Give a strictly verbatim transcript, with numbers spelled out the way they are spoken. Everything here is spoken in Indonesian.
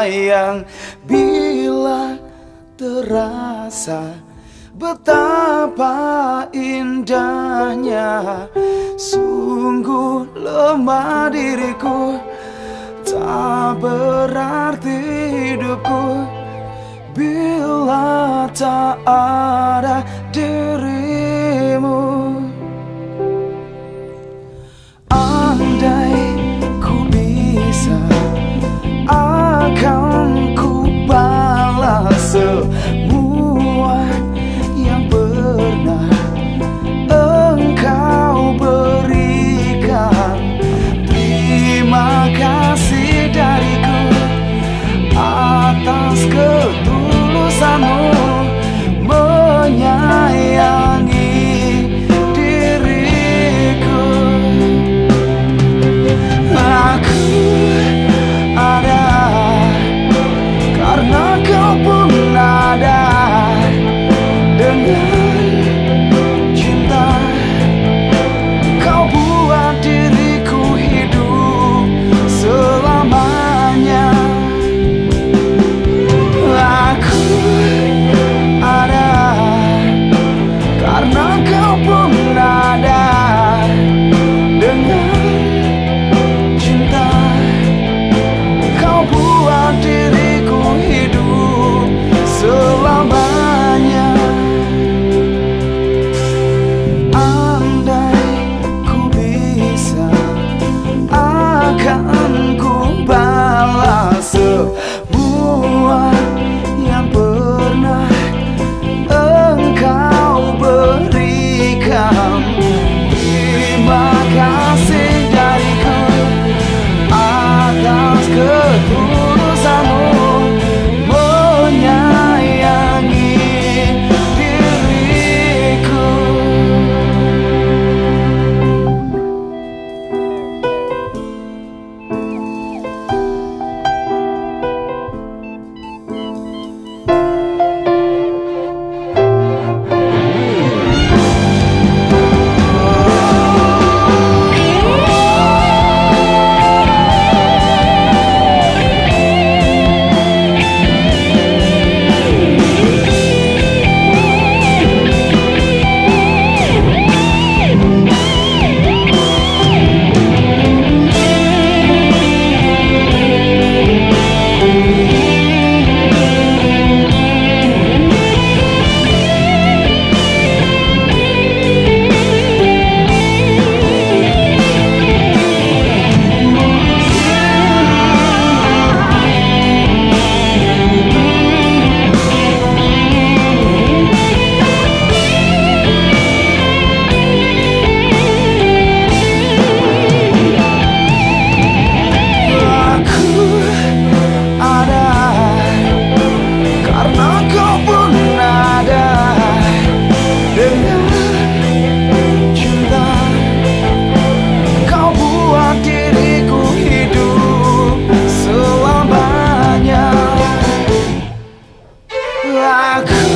sayang, bila terasa betapa indahnya. Sungguh lemah diriku, tak berarti hidupku bila tak ada dirimu. Andai ku bisa, akan ku balas semua yang pernah engkau berikan. Terima kasih dariku atas ketulusanmu menyayangi diriku. Aku ada karena kau pun ada. Dengan cinta kau buat diriku hidup selamanya. Aku ada karena kau pun ada. Dengan cinta kau buat diriku hidup selamanya. Andai ku bisa, akan ku balas semua yang pernah engkau berikan. Terima kasih dariku atas ketulusanmu menyayangi diriku. Aku